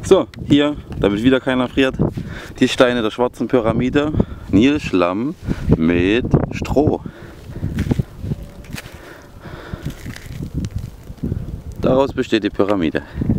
So, hier, damit wieder keiner friert, die Steine der schwarzen Pyramide, Nilschlamm mit Stroh. Daraus besteht die Pyramide.